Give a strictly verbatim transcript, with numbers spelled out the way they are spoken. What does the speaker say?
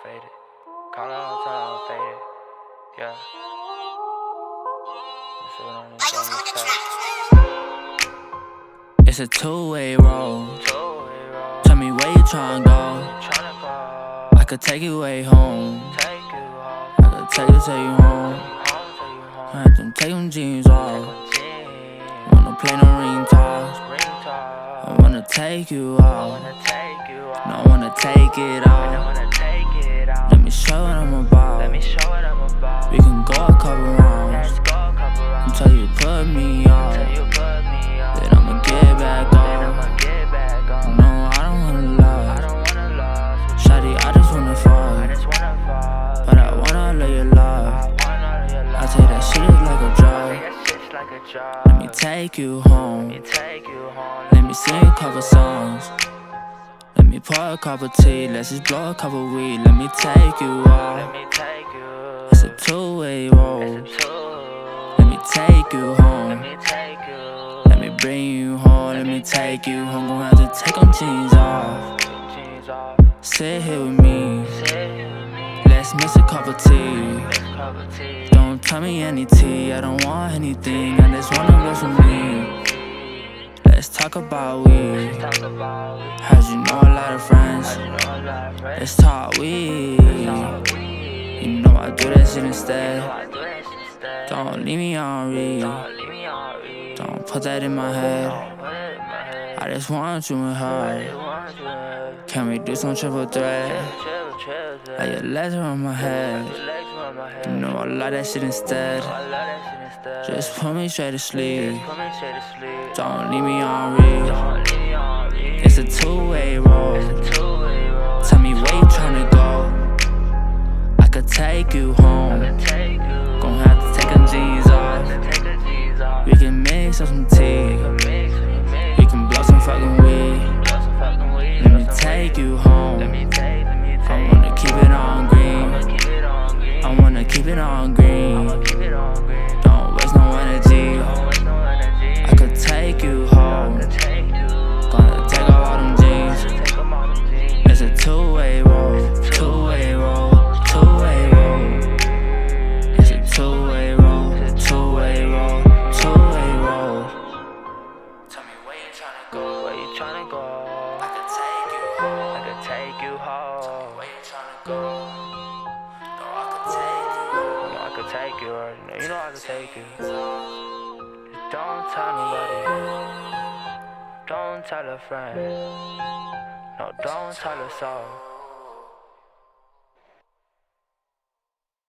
faded. Call it all till I'm faded. Yeah. It's a two-way road. Tell me where you tryna go. I could take you way home. I could take you till you home. I have to take them jeans off. Wanna play no ring toss. I wanna take you out. No, I wanna take it out. Let me show what I'm about. We can go a couple rounds until you put me out. Then I'ma get back off. No, I don't wanna love. Shawty, I just wanna fuck, but I wanna love your love. I tell you that shit is like a drug. Let me take you home. Let me sing a couple songs. Let me pour a cup of tea. Let's just blow a couple weed. Let me take you out. It's a two-way road. Let me take you home. Let me bring you home. Let me take you home. Gonna have to take them jeans off. Sit here with me. Let's mix a cup of tea. Don't tell me any tea. I don't want anything. I just wanna go for me. Let's talk about weed. How'd you know a lot of friends? Let's talk weed. You know I do that shit instead. Don't leave me on read. Don't put that in my head. I just want you and her. Can we do some triple threat? Like your legs are on my head. You know I like that shit instead. Just put me straight to sleep. Don't leave me on read. It's a two-way road. Tell me where you tryna go. I could take you home. Gon' have to take them jeans off. We can mix up some tea. We can blow some fucking weed. Let me take you home. I wanna keep it on green. I wanna keep it on green. Don't waste no energy. I could take you home. Gonna take off all them jeans. It's a two-way road. Two-way road. Two-way road. It's a two-way road. Two-way road. Two-way road. Tell me where you tryna go. Where you tryna go? I could take you home. I could take you home. Tell me where you tryna go. No, I could take you home. You know I could take you, or you know I could take you. Just don't tell nobody. Don't tell a friend. No, don't tell a soul.